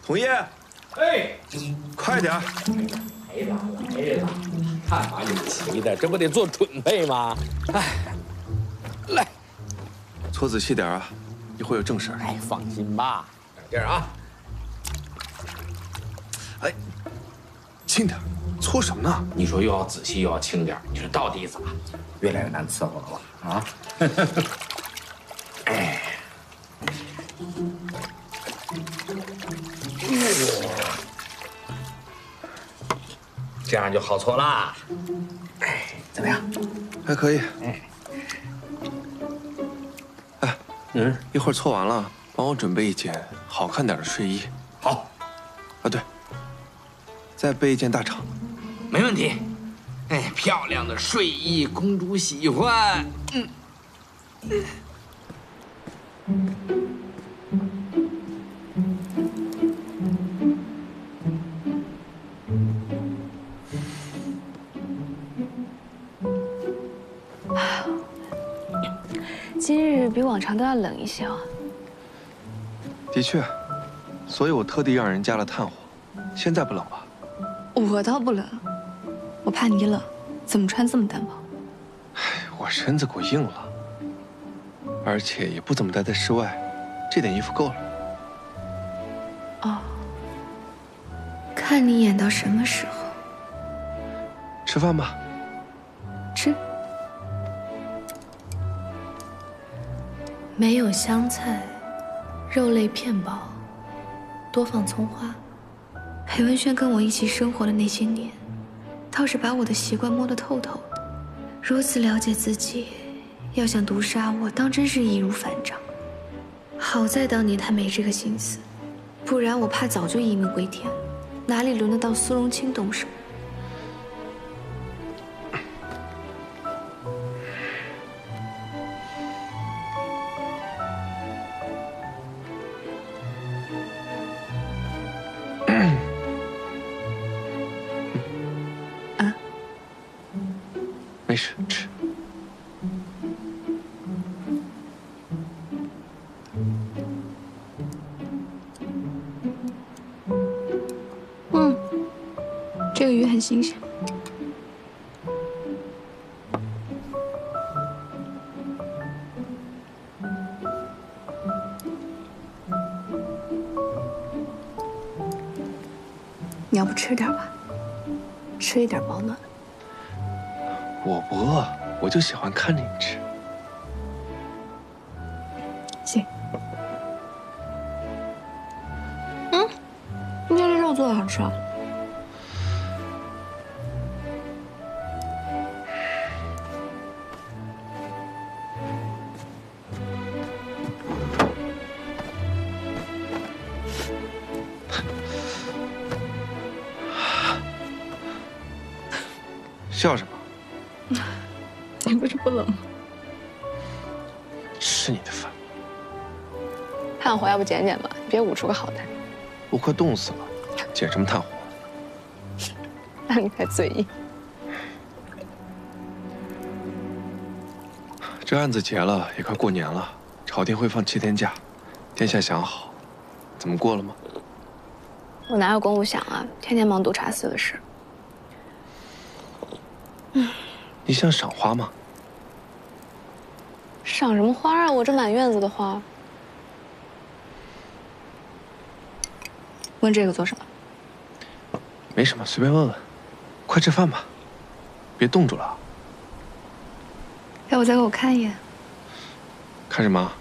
红叶， 哎， 快点儿！ 来了，看把你们急的，这不得做准备吗？哎，来， 搓仔细点啊，一会儿有正事儿。 哎，放心吧，长劲儿啊！ 哎，轻点，搓什么呢？ 你说又要仔细又要轻点，你说到底咋？越来越难伺候了吧？啊！哎，这样就好搓啦。哎，怎么样？ 还可以。哎，一会儿搓完了，帮我准备一件好看点的睡衣。 好。 啊，对，再备一件大长。 没问题。哎，漂亮的睡衣，公主喜欢。 今日比往常都要冷一些哦。 的确，所以我特地让人加了炭火。现在不冷吧？ 我倒不冷，我怕你冷，怎么穿这么单薄？ 哎，我身子骨硬了，而且也不怎么待在室外，这点衣服够了。 哦，看你演到什么时候？ 吃饭吧。 吃。没有香菜，肉类片薄，多放葱花。裴文轩跟我一起生活的那些年，倒是把我的习惯摸得透透的。如此了解自己，要想毒杀我，当真是易如反掌。好在当年他没这个心思，不然我怕早就一命归天了，哪里轮得到苏荣清动手？ 没事，吃。 这个鱼很新鲜。你要不吃点吧，吃一点保暖。 我不饿，我就喜欢看着你吃。 行。今天这肉做的好吃啊。 笑什么？ 你不是不冷吗？ 吃你的饭。 炭火要不减减吧，别捂出个好歹。 我快冻死了，捡什么炭火？ 那你才嘴硬。 这案子结了，也快过年了，朝廷会放7天假，殿下想好怎么过了吗？ 我哪有功夫想啊，天天忙督察司的事。 你想赏花吗？ 赏什么花啊？我这满院子的花。问这个做什么？ 没什么，随便问问。快吃饭吧，别冻住了。 要不再给我看一眼？ 看什么？